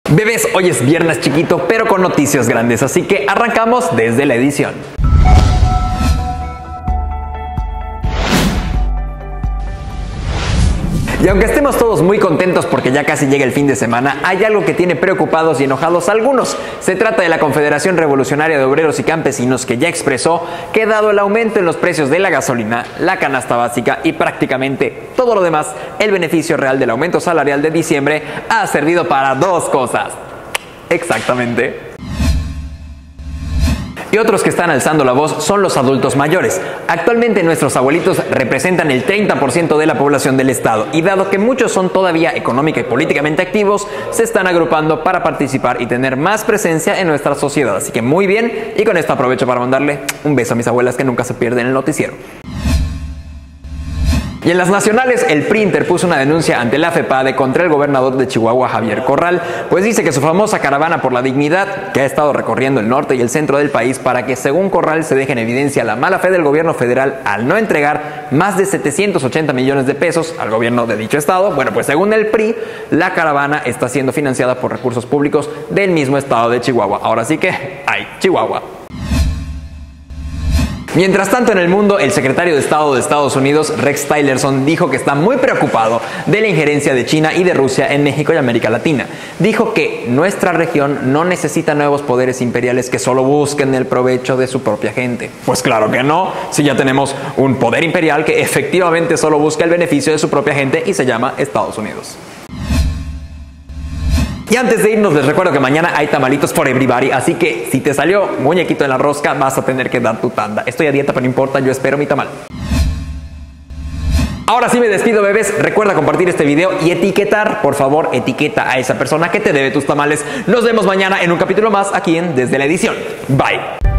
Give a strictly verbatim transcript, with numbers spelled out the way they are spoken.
Bebés, hoy es viernes chiquito, pero con noticias grandes, así que arrancamos desde la edición. Y aunque estemos todos muy contentos porque ya casi llega el fin de semana, hay algo que tiene preocupados y enojados a algunos. Se trata de la Confederación Revolucionaria de Obreros y Campesinos, que ya expresó que dado el aumento en los precios de la gasolina, la canasta básica y prácticamente todo lo demás, el beneficio real del aumento salarial de diciembre ha servido para dos cosas. Exactamente. Y otros que están alzando la voz son los adultos mayores. Actualmente nuestros abuelitos representan el treinta por ciento de la población del estado y dado que muchos son todavía económica y políticamente activos, se están agrupando para participar y tener más presencia en nuestra sociedad. Así que muy bien, y con esto aprovecho para mandarle un beso a mis abuelas que nunca se pierden en el noticiero. Y en las nacionales, el P R I interpuso una denuncia ante la FEPADE contra el gobernador de Chihuahua, Javier Corral, pues dice que su famosa caravana por la dignidad, que ha estado recorriendo el norte y el centro del país para que, según Corral, se deje en evidencia la mala fe del gobierno federal al no entregar más de setecientos ochenta millones de pesos al gobierno de dicho estado. Bueno, pues según el P R I, la caravana está siendo financiada por recursos públicos del mismo estado de Chihuahua. Ahora sí que, ¡ay, Chihuahua! Mientras tanto, en el mundo, el secretario de Estado de Estados Unidos, Rex Tillerson, dijo que está muy preocupado de la injerencia de China y de Rusia en México y América Latina. Dijo que nuestra región no necesita nuevos poderes imperiales que solo busquen el provecho de su propia gente. Pues claro que no, si ya tenemos un poder imperial que efectivamente solo busca el beneficio de su propia gente y se llama Estados Unidos. Y antes de irnos les recuerdo que mañana hay tamalitos for everybody, así que si te salió muñequito en la rosca vas a tener que dar tu tanda. Estoy a dieta pero no importa, yo espero mi tamal. Ahora sí me despido, bebés. Recuerda compartir este video y etiquetar, por favor, etiqueta a esa persona que te debe tus tamales. Nos vemos mañana en un capítulo más aquí en Desde la Edición. Bye.